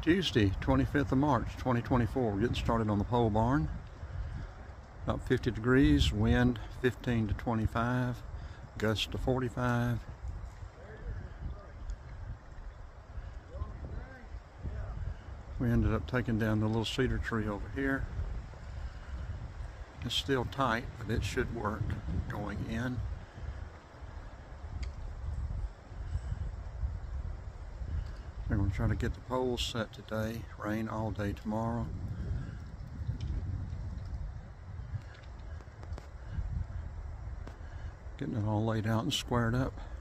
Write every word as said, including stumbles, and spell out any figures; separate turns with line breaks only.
Tuesday, twenty-fifth of March, twenty twenty-four. We're getting started on the pole barn. About fifty degrees, wind fifteen to twenty-five, gust to forty-five. We ended up taking down the little cedar tree over here. It's still tight, but it should work going in. We're going to try to get the poles set today. Rain all day tomorrow. Getting it all laid out and squared up.